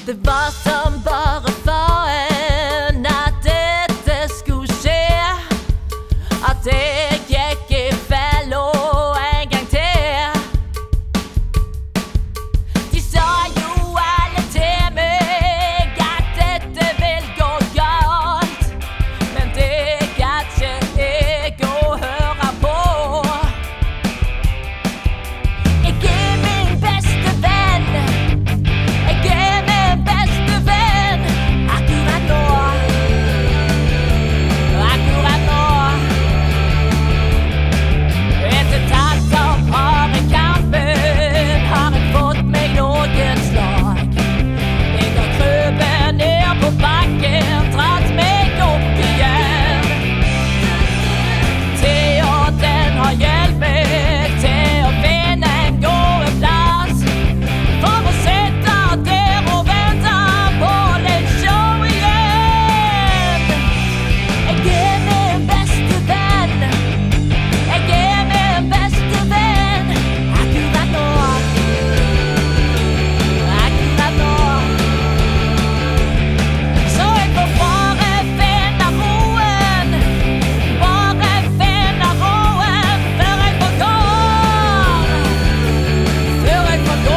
Det var som bare for en at dette skulle skje, at jeg gikk i fella en gang til. De sa jo alle til meg at dette vil gå galt, men det gadd ikke jeg å høre på. Jeg er min beste venn, jeg er min beste venn, akkurat nå, akkurat nå. Etter tatt opp har jeg kampen, har jeg fått meg noen slag. Jeg har krøpet ned på bakken, dratt meg opp igjen. Thea, den har hjulpet meg til å finne en gårdeplass, for å sitte der og vente på litt show igjen. Jeg er min beste venn, jeg er min beste venn, akkurat nå, akkurat nå. Så jeg får bare finne roen, bare finne roen, før jeg får gå, før jeg får gå.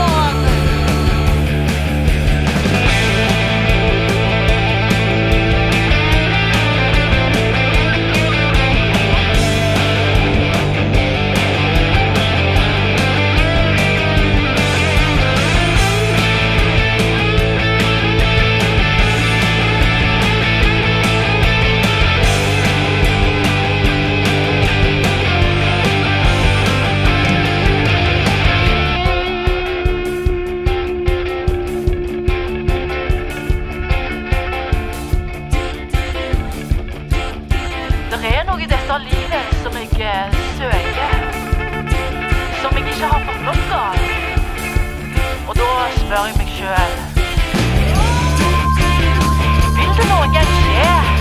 Det er noe i dette livet som jeg søker, som jeg ikke har fått nok av. Og da spør jeg meg selv, vil det noen gang skje?